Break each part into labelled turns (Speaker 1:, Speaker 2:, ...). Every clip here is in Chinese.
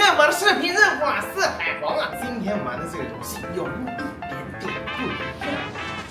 Speaker 1: 们，我的视频任务啊，四海黄啊！今天玩的这个游戏有一点点不一样。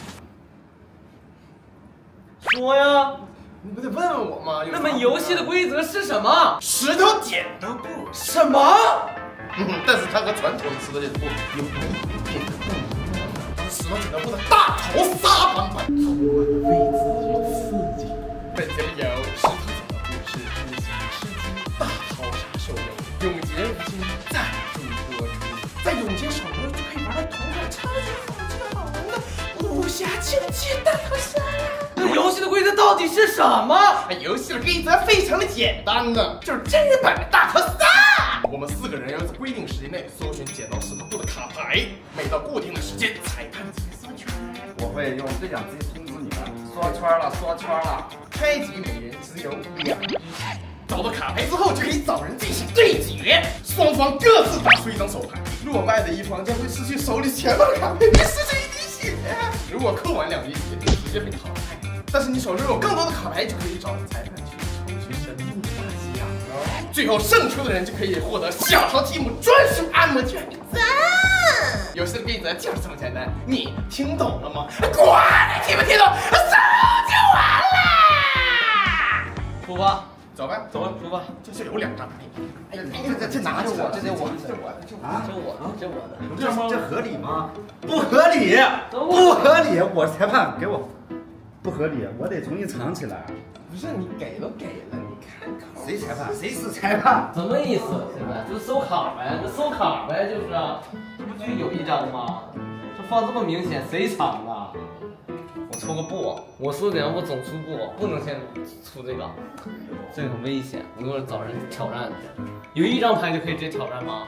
Speaker 2: 说呀，
Speaker 1: 你不得问我吗？
Speaker 2: 那么游戏的规则是什么？
Speaker 1: 石头剪刀布。
Speaker 2: 什么？
Speaker 1: 但是它和传统的石头剪刀布有一点不一样，它是石头剪刀布的大逃杀版本，充满了未知与刺激。本节里有石头剪刀布是不行吃鸡大逃杀手游，永劫无间赞助播出，在永劫手游就可以玩到同款超级好玩的武侠竞技大逃杀啦！
Speaker 2: 那游戏的规则到底是什么？
Speaker 1: 游戏的规则非常的简单呢，就是真人版的大逃杀。我们4个人要在规定时间内搜寻剪刀石头布的卡牌，每到固定的时间，裁判即刷圈。
Speaker 3: 我会用对讲机通知你们，刷圈了，刷圈了。
Speaker 1: 开局每人只有2张，找到卡牌之后就可以找人进行对决，双方各自打出1张手牌，落败的一方将会失去手里全部的卡牌，并失去1滴血。如果扣完2滴血，就直接被淘汰。但是你手中有更多的卡牌，就可以找裁判去抽取神秘大奖哦。最后胜出的人就可以获得小超提姆专属按摩券1张。游戏的规则就是这么简单，你听懂了吗？管你听不听懂，走就完了。
Speaker 2: 出发，
Speaker 1: 走吧，
Speaker 2: 走吧，出发。
Speaker 1: 这有2张牌。哎，这拿着我，这我的，这我的。
Speaker 3: 这合理吗？不合理，不合理！我裁判给我，不合理，我得重新藏起来。
Speaker 1: 不是你给都给了，你看看。
Speaker 3: 谁裁判？谁是裁判？
Speaker 2: 什么意思？现在就搜卡呗，就搜卡呗，就是，这不就有1张吗？这放这么明显，谁藏的？我抽个布，我说2步总出布，不能先出这个，这个很危险。我一会儿找人挑战去，有1张牌就可以直接挑战吗？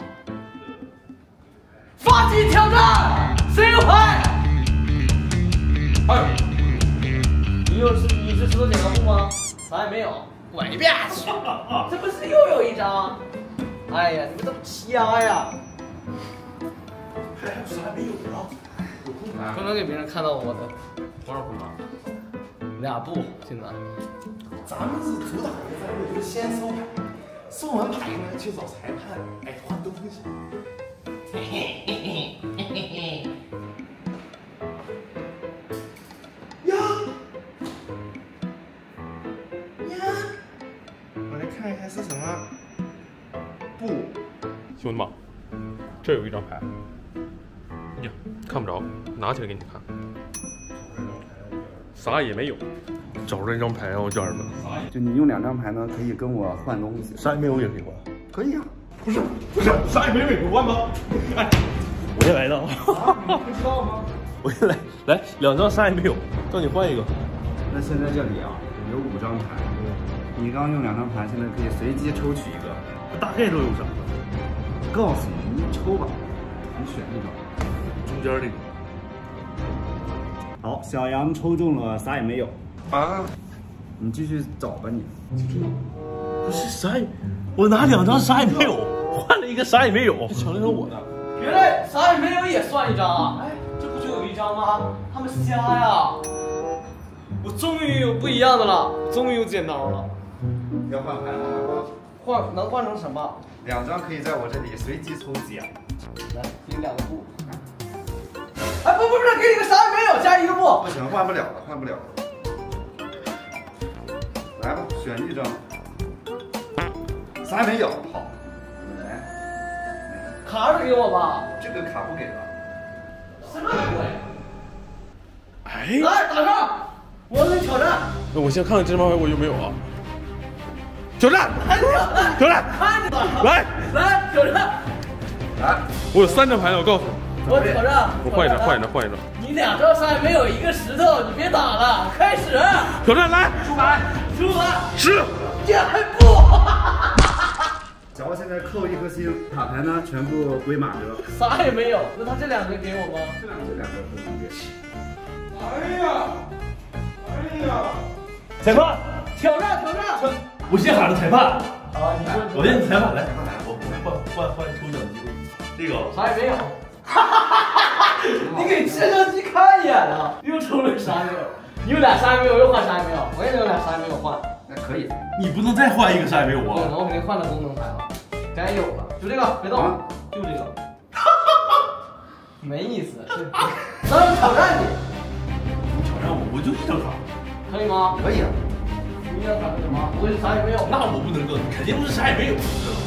Speaker 2: 发起挑战，谁有牌？你是石头剪刀布吗？啥也没有。
Speaker 1: 滚一边去！
Speaker 2: 这不是又有1张？哎呀，你们怎么瞎呀？
Speaker 1: 还有啥没有啊？
Speaker 2: 不能给别人看到我的多少步吗？2步，现在。
Speaker 1: 咱们是主打一个战略，就是先收牌，收完牌呢去找裁判，哎，换东西。嘿嘿嘿嘿嘿嘿嘿。我来看一下是什么。不，
Speaker 4: 兄弟们，这有1张牌，呀，看不着，拿起来给你看，啥也没有。找着1张牌啊，家人们。
Speaker 3: 就你用2张牌呢，可以跟我换东西。
Speaker 4: 啥也没有也可以换。
Speaker 3: 可以啊。
Speaker 4: 不是，啥也没有也可以换吗？哎，我也来了。
Speaker 3: 不知道吗？
Speaker 4: 我也来2张啥也没有，叫你换一个。
Speaker 3: 那现在这里啊有5张牌，你刚用2张牌，现在可以随机抽取1个。
Speaker 4: 大概都有啥？
Speaker 3: 告诉你，你抽吧，你选1个。
Speaker 4: 中间这个。
Speaker 3: 好，小杨抽中了，啥也没有。
Speaker 4: 啊？
Speaker 3: 你继续找吧你。
Speaker 4: 不是啥也，我拿2张啥也没有，换了1个啥也没有，抢了1张我的。
Speaker 2: 原来啥也没有也算1张啊！哎，这不就有1张吗？他们瞎呀！我终于有不一样的了，终于有剪刀了。
Speaker 3: 要换牌了吗？
Speaker 2: 能换成什么
Speaker 3: ？2张可以在我这里随机抽奖。
Speaker 2: 来，给你2个布。哎，不，给你个啥也没有，加1个布。
Speaker 3: 不行，换不了了，换不了了。来吧，选1张。啥也没有，好，来。
Speaker 2: 卡是给我吧？
Speaker 3: 这个卡不给了。
Speaker 2: 什么鬼？
Speaker 4: 哎，
Speaker 2: 来打上，我跟你挑战。
Speaker 4: 那我先看看这张牌我有没有啊？挑战！挑战！来
Speaker 2: 挑战！
Speaker 3: 来，
Speaker 4: 我有3张牌了，我告诉你。
Speaker 2: 我挑战！
Speaker 4: 我换一张。
Speaker 2: 你2张啥也没有，1个石头，你别打了，开始！
Speaker 4: 挑战来！
Speaker 2: 出牌！
Speaker 4: 是。
Speaker 2: 这还不？
Speaker 3: 小奥现在扣1颗星，卡牌呢全部归马哥。
Speaker 2: 啥也没有，那他这2个给我吗？
Speaker 3: 这两个不能给。
Speaker 4: 哎呀！裁判！
Speaker 2: 挑战！
Speaker 4: 我先喊了裁判。
Speaker 2: 好，你说。
Speaker 4: 我先裁判来，我换抽奖机会。这个
Speaker 2: 啥也没有。你给摄像机看一眼啊！又抽了啥也没有？你有俩啥也没有，又换啥也没有。我也有俩啥也没有换。
Speaker 3: 那可以。
Speaker 4: 你不能再换一个啥也没有啊！
Speaker 2: 不能，我给你换了功能牌了。 该有了，就这个，别动，
Speaker 3: 啊
Speaker 2: 就这个，没意思。咱们挑战你，
Speaker 4: 挑战我就一张卡，
Speaker 2: 可以吗？
Speaker 3: 可以啊。
Speaker 2: 一张卡是什么？不会是啥也没有？
Speaker 4: 那我不能够，肯定不是啥也没有。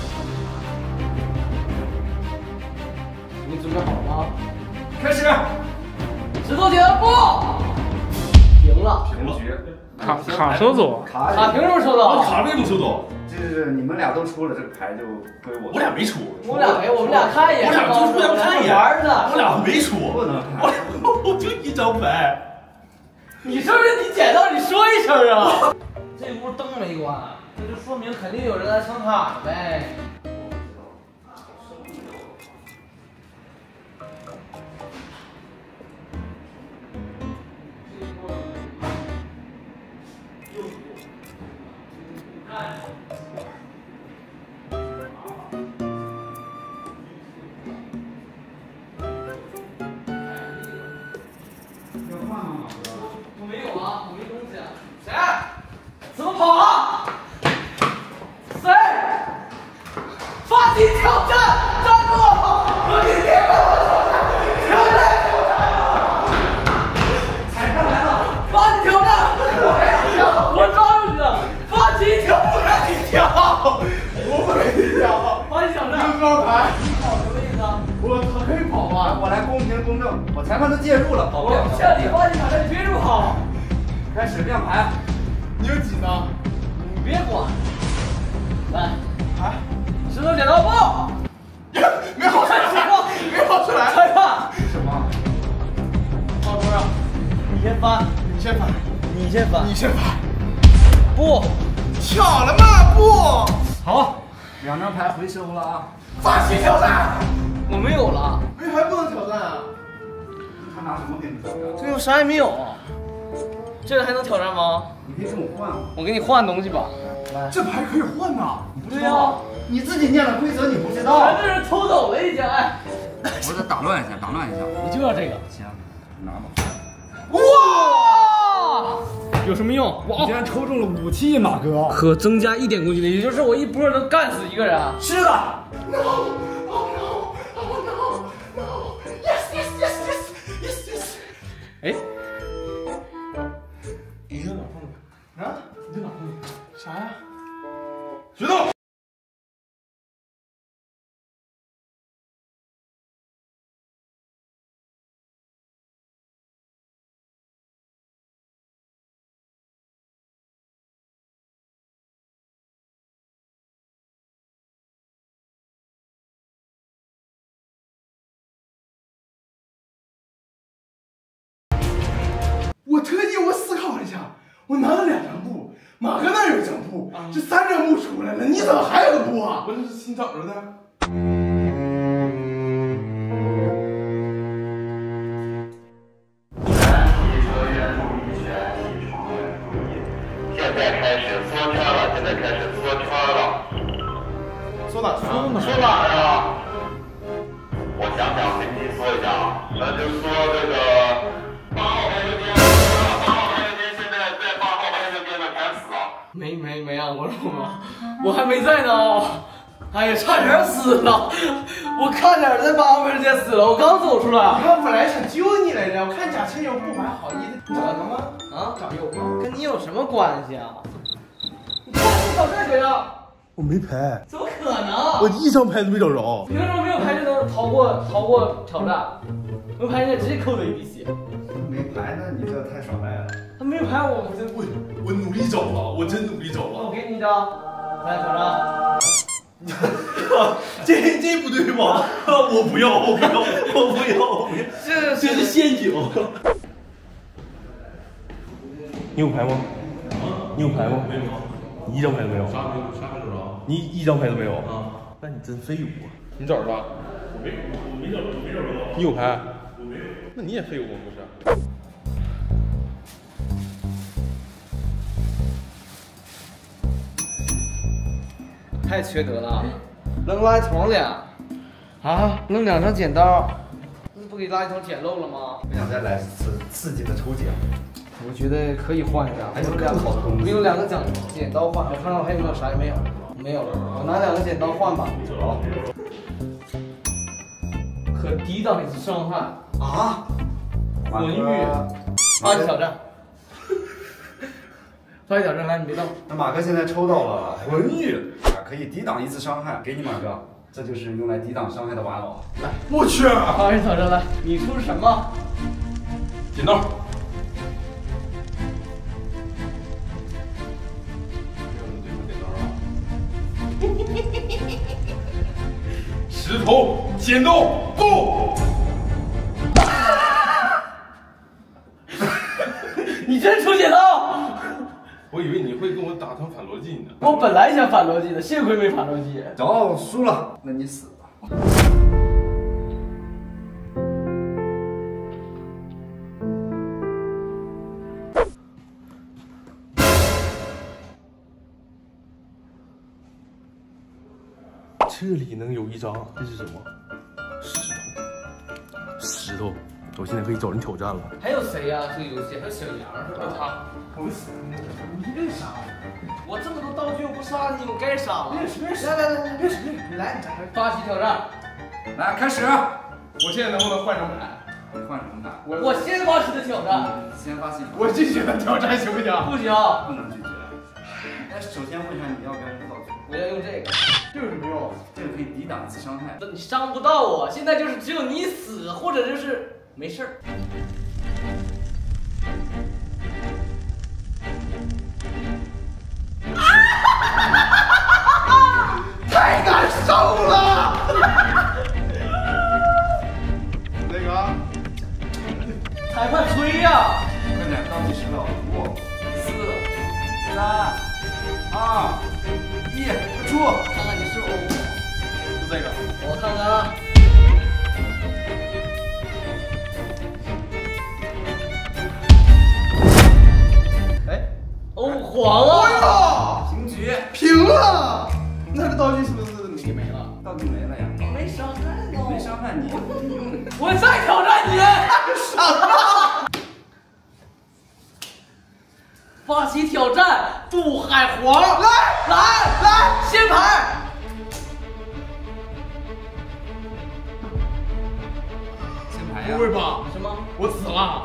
Speaker 2: 你准备好了吗？
Speaker 3: 开始。
Speaker 2: 石头剪刀布，赢了。
Speaker 4: 平了，
Speaker 5: 卡收走，
Speaker 2: 卡凭什么收走？
Speaker 4: 卡为什么收走？
Speaker 3: 就是你们俩都出了，这个牌就归我。
Speaker 4: 我俩没出，
Speaker 2: 我们俩看一眼，
Speaker 4: 我俩就互相看一眼，
Speaker 2: 玩的。
Speaker 4: 我俩没出，
Speaker 3: 不能看。
Speaker 4: 我就一张牌。
Speaker 2: 你是不是你捡到？你说一声啊！这屋灯没关，这就说明肯定有人来抢卡呗。我没有啊，我没东西。谁？怎么跑啊？谁？发起挑战！站住！我给你挑战！
Speaker 3: 裁判来了，
Speaker 2: 发起挑战！我抓住你了！发起挑战！
Speaker 1: 你跳，我不给你跳。
Speaker 2: 发起挑战！
Speaker 1: 这张牌，
Speaker 2: 跑什么意思啊？
Speaker 1: 我可以跑吗？
Speaker 3: 我来公平公正，我裁判都介入了，跑不了。
Speaker 2: 向你发起挑战，你别住跑！
Speaker 3: 开始亮牌。
Speaker 1: 你有几张？
Speaker 2: 你别管。来，
Speaker 1: 牌
Speaker 2: 石头剪刀布。
Speaker 1: 没跑出来，没跑出来。
Speaker 2: 裁判，
Speaker 3: 什么？
Speaker 2: 放桌上，你先翻，
Speaker 1: 你先翻，
Speaker 2: 你先翻，
Speaker 1: 你先翻。
Speaker 2: 不，
Speaker 1: 巧了嘛？不，
Speaker 2: 好，
Speaker 3: 两张牌回收了啊！
Speaker 1: 发起挑战。
Speaker 2: 我没有了，
Speaker 1: 没牌不能挑战啊。
Speaker 3: 他拿什么给你挑战？
Speaker 2: 这有啥也没有，这个还能挑战吗？
Speaker 3: 你可以跟我换啊。
Speaker 2: 我给你换东西吧。来，
Speaker 1: 这牌可以换呐，你不知
Speaker 2: 对呀、
Speaker 1: 道？
Speaker 3: 你自己念了规则，你不知道。
Speaker 2: 咱这人偷走了已经，哎，
Speaker 3: 我得打乱一下，打乱一下。
Speaker 2: 你就要这个。
Speaker 3: 行，拿吧。
Speaker 2: 哇，有什么用？
Speaker 3: 你竟然抽中了武器，马哥。
Speaker 2: 可增加1点攻击力，也就是我一波能干死一个人。
Speaker 3: 是的。
Speaker 1: No! Oh no! Oh no! No! Yes! Yes! Yes! Yes! Yes! Yes!
Speaker 2: 哎，
Speaker 1: 你在哪放的？啊？你在哪放的？啥呀？学到。我特地思考了一下，我拿了2张布，马哥那有1张布，这3张布出来了，你怎么还有个布啊？我这是新找着的。
Speaker 6: 现在开始缩圈了，现在开始缩圈了。
Speaker 1: 说哪说呢？
Speaker 6: 缩哪儿啊？我想想，给你缩一下啊，那就缩这个8号牌这边，8号牌这边现在在8号牌这边的全死了。
Speaker 2: 没按过中吗？我还没在呢。哎呀，差点死了！我差点在8号牌间死了，我刚走出来。
Speaker 1: 我本来想救你来着，我看贾倩有不怀好意的，你找着吗？
Speaker 2: 啊，
Speaker 1: 找有吗？
Speaker 2: 跟你有什么关系啊？你看你找这个呀？
Speaker 4: 我没牌，
Speaker 2: 怎么可能？
Speaker 4: 我一张牌都没找着。
Speaker 2: 凭什么没有牌就能逃过挑战？没牌应该直接扣的一滴血。
Speaker 3: 没牌呢，你这太耍赖了。
Speaker 2: 他没有牌，我真
Speaker 4: 我努力找了，我真努力找
Speaker 2: 我
Speaker 4: 了。
Speaker 2: 给你一张，来挑战。
Speaker 4: 这不对吧？我不要，我不要，我不要，我不要。
Speaker 2: 这
Speaker 4: 是陷阱。你有牌吗？你有牌吗？没有。你一张牌都没有。啥没有？啥没找着？你一张牌都没有啊？那你真废物啊！
Speaker 1: 你找着了？
Speaker 4: 我没找着。
Speaker 1: 你有牌？
Speaker 4: 我没有。
Speaker 1: 那你也废物吗？不是？
Speaker 2: 太缺德了，扔垃圾桶里啊！扔2张剪刀，这不给垃圾桶捡漏了吗？
Speaker 3: 不想再来次刺激的抽奖。
Speaker 2: 我觉得可以换一下，
Speaker 3: 还有更好的东西
Speaker 2: 我们有2个剪刀换，我看看还有没有啥也没有。 没有了，我拿2个剪刀换吧。
Speaker 3: 好。
Speaker 2: 可抵挡一次伤害
Speaker 3: 啊！
Speaker 2: 魂域，发起挑战。发起挑战，来，你别动。
Speaker 3: 那马哥现在抽到了魂域啊，可以抵挡1次伤害，给你马哥，这就是用来抵挡伤害的玩偶。来，
Speaker 1: 我去！
Speaker 2: 发起挑战来，你出什么？
Speaker 4: 剪刀。石头剪刀布。
Speaker 2: 你真出剪刀！
Speaker 4: 我以为你会跟我打成反逻辑呢。
Speaker 2: 我本来想反逻辑的，幸亏没反逻辑。
Speaker 3: 走，输了，那你死吧。
Speaker 4: 这里能有一张，这是什么？石头，石头。我现在可以找人挑战了。
Speaker 2: 还有谁呀、这个游戏还有小杨是吧？他，你别杀我！我这么多道具，我不杀你，我该杀了。来，
Speaker 1: 别使劲，你来，你来，
Speaker 2: 发起挑战，
Speaker 3: 来，开始。
Speaker 1: 我现在能不能换张牌？
Speaker 3: 换什么牌？
Speaker 2: 我先发起的挑战。
Speaker 3: 先发起。
Speaker 1: 我拒绝他挑战行不行？
Speaker 2: 不行，
Speaker 3: 不能拒绝。那首先问一下你要不要用道具？
Speaker 2: 我要用这个。
Speaker 1: 这有什么用？
Speaker 3: 这个可以抵挡1次伤害。
Speaker 2: 你伤不到我，现在就是只有你死，或者就是没事儿。
Speaker 1: 太难受了！那个，
Speaker 2: 裁判吹呀！
Speaker 3: 快点，倒计时了，5、4、3、2、1，出！
Speaker 2: 看看你是否
Speaker 1: 就这个，
Speaker 2: 我看看啊。
Speaker 1: 哎，
Speaker 2: 哦，黄了。
Speaker 3: 平局，
Speaker 1: 平了。那这道具是不是你没了？
Speaker 3: 道具没了呀。
Speaker 2: 没伤害哦。
Speaker 3: 没伤害你，用。
Speaker 2: 我再挑战你。
Speaker 1: 什么？
Speaker 2: 发起挑战，渡海皇。来，先牌。
Speaker 3: 先牌呀。
Speaker 1: 不会吧？
Speaker 2: 什么？
Speaker 1: 我死了。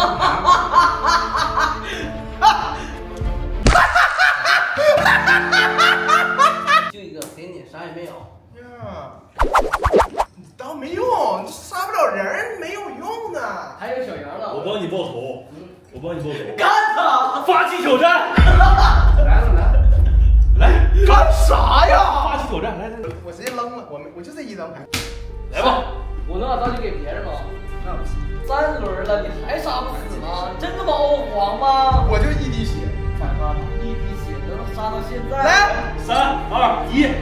Speaker 2: 就一个给你，啥也没有。
Speaker 1: 呀，倒没用，杀不了人，没有用的。
Speaker 2: 还有小杨呢。
Speaker 4: 我帮你报仇，我帮你报仇。
Speaker 2: 干他！
Speaker 4: 发起挑战，
Speaker 3: 来了，
Speaker 4: 来
Speaker 1: 干啥呀？
Speaker 4: 发起挑战，来，
Speaker 1: 我直接扔了，我就这一张牌。
Speaker 4: 来吧。
Speaker 2: 我能把道具给别人吗？
Speaker 3: 那不行。
Speaker 2: 3轮了，你还杀不死吗？真他妈欧皇吗？
Speaker 1: 我就一滴血。
Speaker 2: 反发一滴血能杀到现在。
Speaker 1: 来
Speaker 4: ，3、2、1。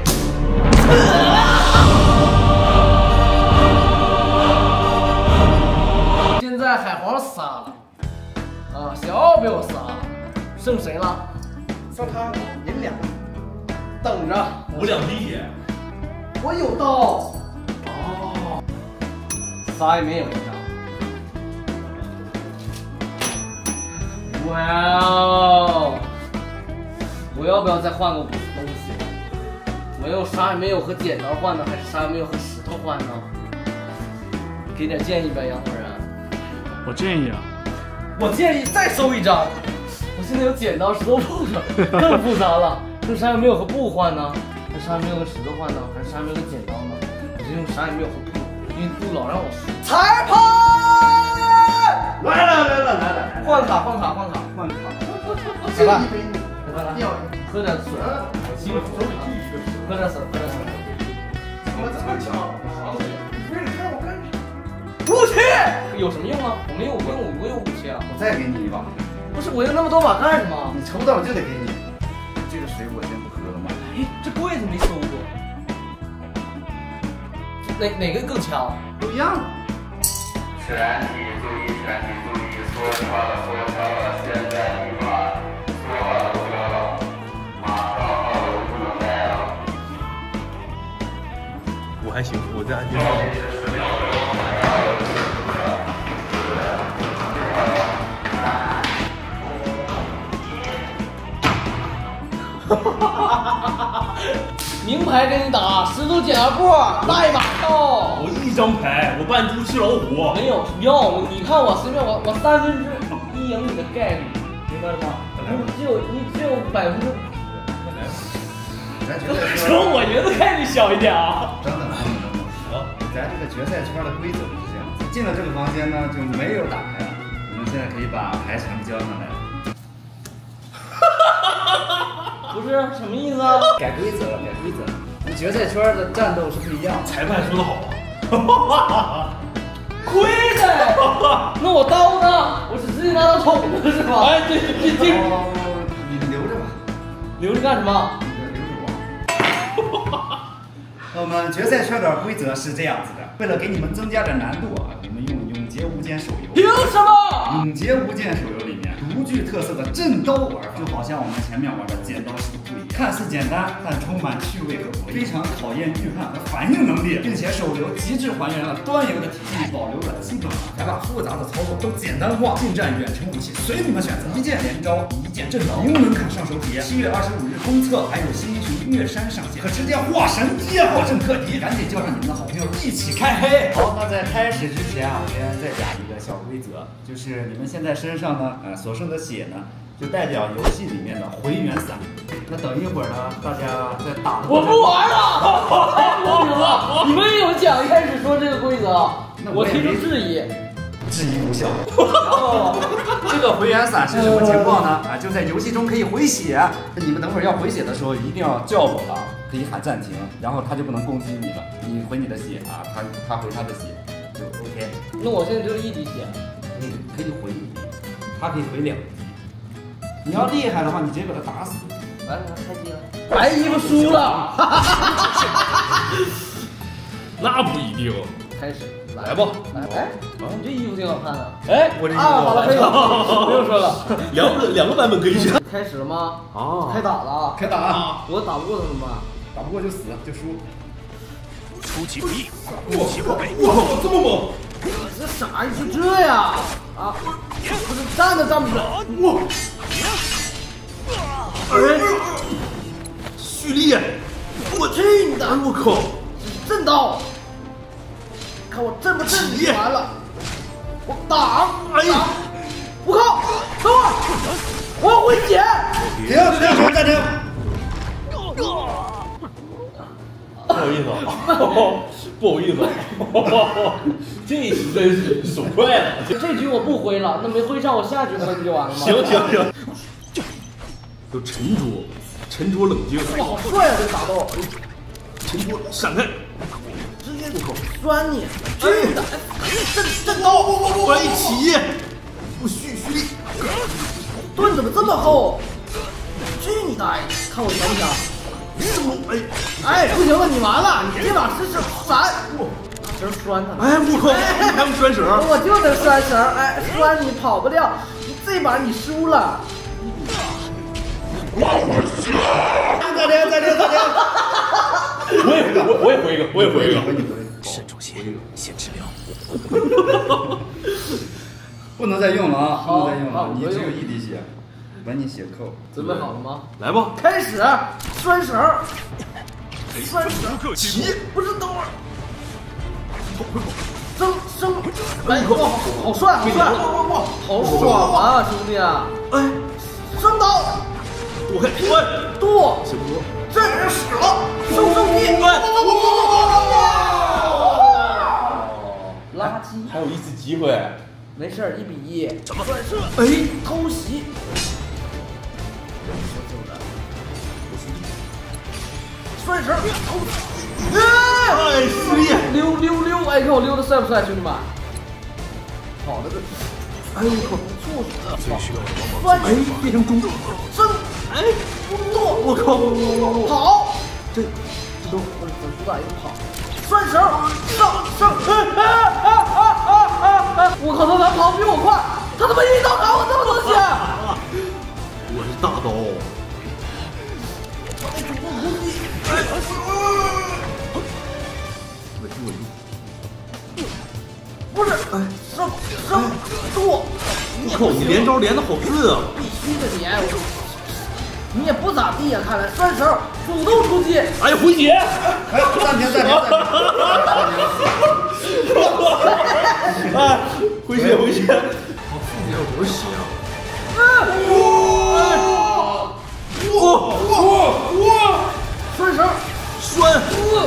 Speaker 2: 现在海皇死了，啊，小奥被我杀了，剩谁了？
Speaker 1: 剩他赢两个，
Speaker 2: 等着，
Speaker 4: 我2滴血。
Speaker 2: 我有刀。哦，啥也没有，你知道。哇哦！我要不要再换个东西？我用啥也没有和剪刀换呢，还是啥也没有和石头换呢？给点建议呗，杨主任。
Speaker 5: 我建议啊，
Speaker 2: 我建议再收一张。我现在有剪刀、石头布了，更复杂了。用啥也没有和布换呢？还是啥也没有和石头换呢？还是啥也没有和剪刀呢？我就用啥也没有和布，因为布老让我输。裁判！
Speaker 3: 来了，
Speaker 2: 换卡。
Speaker 1: 这一杯尿
Speaker 2: 喝点水，辛苦了。喝点水。
Speaker 1: 怎么这么巧？你为了看我干啥？
Speaker 2: 武器有什么用啊？我有武器啊！
Speaker 3: 我再给你一把。
Speaker 2: 不是我有那么多把干什么？
Speaker 3: 你抽到我就得给你。这个水果先不喝了吗？
Speaker 2: 哎，这柜子没收过。哪个更强？
Speaker 3: 都一样。
Speaker 6: 全体注意，说错了，现在立马说了，马上2楼不能待了。
Speaker 4: 我还行，我在安全上。
Speaker 2: 哈哈哈哈哈！ 名牌给你打，石头剪刀布，带把刀。
Speaker 4: 我一张牌，我扮猪吃老虎。
Speaker 2: 没有不要，你看我随便我1/3赢你的概率，明白了吗？你只有50%。说我赢的概率小一点啊。
Speaker 3: 等等。咱这个决赛圈的规则是这样，进了这个房间呢就没有打牌了。我们现在可以把牌全部交上来。
Speaker 2: 不是什么意思啊？
Speaker 3: 改规则了，改规则。决赛圈的战斗是不一样的。
Speaker 4: 裁判说的好。
Speaker 2: 亏的。那我刀呢？我是直接拿到捅的是吧？哎，这。
Speaker 3: 你留着吧。
Speaker 2: 留着干什么？
Speaker 3: 我们决赛圈的规则是这样子的，为了给你们增加点难度啊，我们用永劫无间手游。
Speaker 2: 凭什么？
Speaker 3: 永劫无间手游里面独具特色的震刀玩法，就好像我们前面玩的剪刀石头布一样，看似简单，但充满趣味和博弈，非常考验预判和反应能力，并且手游极致还原了端游的体验，保留了基本盘，还把复杂的操作都简单化。近战、远程武器随你们选择，一键连招，一键震刀，零门槛上手体验。7月25日公测还有新英雄月山上线，可直接化神级啊！正克敌，赶紧叫上你们的好朋友一起开黑。好，那在开始之前啊，我先再讲一个小规则，就是你们现在身上呢，所剩的血呢，就代表游戏里面的回原伞。那等一会儿呢，大家在打的
Speaker 2: 我不玩了，太无语了。你们也有讲一开始说这个规则，我提出质疑。
Speaker 3: 质疑无效。然后这个回原伞是什么情况呢？啊，就在游戏中可以回血。你们等会儿要回血的时候，一定要叫我了，可以喊暂停，然后他就不能攻击你了。你回你的血啊，他回他的血，就 OK。
Speaker 2: 那我现在就是1滴血，
Speaker 3: 你可以回1滴，他可以回2滴。你要厉害的话，你直接把他打死。
Speaker 2: 完了，开机了。白衣服输了。
Speaker 4: 那不一定。
Speaker 2: 开始。
Speaker 4: 来吧，
Speaker 2: 哎，你这衣服挺好看的。
Speaker 4: 哎，我这衣服
Speaker 2: 好了，可以了，不用说了。
Speaker 4: 两个版本可以选。
Speaker 2: 开始了吗？
Speaker 4: 啊，
Speaker 2: 开打了，
Speaker 3: 开打啊！
Speaker 2: 我打不过他怎么办？
Speaker 3: 打不过就死，就输。
Speaker 4: 出其不意，入其不备。我靠，这么猛！
Speaker 2: 这啥意思这样啊？不是站都站不住。
Speaker 4: 哇！哎，蓄力！
Speaker 2: 我去你的！
Speaker 4: 我靠！
Speaker 2: 震刀！看我震不震你就完了。我挡！哎呀！我靠！等会儿，我要回血！
Speaker 3: 停！暂停！
Speaker 4: 不好意思啊，不好意思啊，这实在是手快了。
Speaker 2: 这局我不回了，那没回上我下局回不就完了吗？
Speaker 4: 行，都沉着冷静。
Speaker 2: 哇，好帅啊！这个打斗，
Speaker 4: 沉着闪开，
Speaker 2: 直接酸你，去你的！震刀，
Speaker 4: 我一起，我蓄力。
Speaker 2: 盾怎么这么厚？去你大爷！看我强不强？哎，不行了，你完了！你这把是闪，真酸他！
Speaker 4: 哎，我靠！还有拴绳，
Speaker 2: 我就能拴绳，哎，拴你跑不掉，这把你输了。再停！
Speaker 4: 我也回一个。
Speaker 3: 慎重些，先治疗。不能再用了啊！不能再用了，你只有1滴血，把你血扣。
Speaker 2: 准备好了吗？
Speaker 4: 来吧，
Speaker 2: 开始拴绳。
Speaker 4: 起！
Speaker 2: 不是，等会儿。升！哎，哇，好帅！好爽啊，兄弟！哎，升刀！
Speaker 4: 躲开！
Speaker 2: 剁！
Speaker 4: 行不？
Speaker 2: 这人死了！收击！垃圾！
Speaker 4: 还有1次机会。
Speaker 2: 没事，1比1。
Speaker 4: 怎么？
Speaker 2: 哎，偷袭！拴绳！
Speaker 4: 哎，失利！
Speaker 2: 溜！哎，看我溜的帅不帅，兄弟们？好的，这，哎呦我靠，最需要拴！哎，变成中升！哎，剁！我靠！跑！这都我主打一个跑，拴绳上！我靠，他跑比我快，他他妈一刀打我这么多血！
Speaker 4: 我是大刀。
Speaker 2: 不是，升剁！
Speaker 4: 我靠，你连招连的好顺啊！
Speaker 2: 必须的连，你也不咋地呀，看来拴绳主动出击！
Speaker 4: 哎呀，回血！
Speaker 3: 哎，暂停。
Speaker 4: 哎，回血！
Speaker 2: 我自己有多血啊！
Speaker 1: 顺手
Speaker 4: 酸！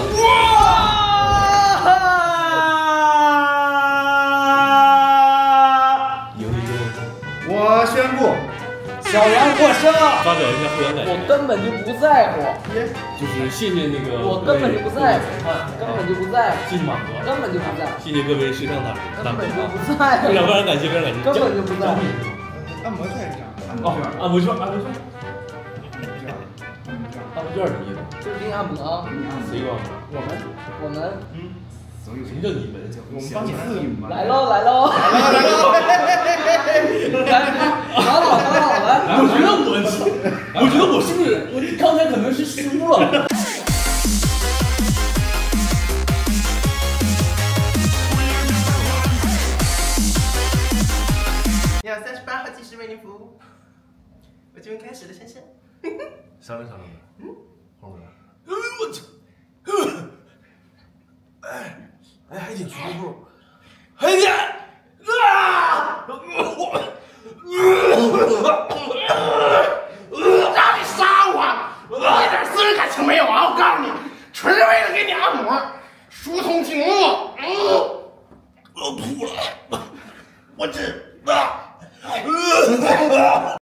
Speaker 3: 我宣布，小杨获胜。
Speaker 4: 发表一下互相感谢。
Speaker 2: 我根本就不在乎，
Speaker 4: 就是谢谢那个，
Speaker 2: 我根本就不在乎，根本就不在乎，
Speaker 4: 谢谢马哥，
Speaker 2: 根本就不在乎，
Speaker 4: 谢谢各位摄像大哥，
Speaker 2: 根本就不在乎，
Speaker 4: 非常感谢，非常感谢，
Speaker 2: 根本就不在乎。
Speaker 1: 按摩券是啥？
Speaker 4: 哦，按摩券，按摩券，按摩券什么意思？
Speaker 2: 就是给你按摩啊！
Speaker 4: 谁管？
Speaker 2: 我们，
Speaker 4: 什么叫你们？
Speaker 1: 我们帮你自己嘛。
Speaker 2: 来喽！来，老来！
Speaker 4: 我觉得我是不是我刚才可能是输了？
Speaker 1: 你好，38号技师为您服务。我这边开始了，先生。
Speaker 4: 商量，后面。我操！哎，还挺舒服。还挺
Speaker 1: 让你杀我，一点私人感情没有啊！我告诉你，纯是为了给你按摩，疏通经络。
Speaker 4: 我吐了，我这。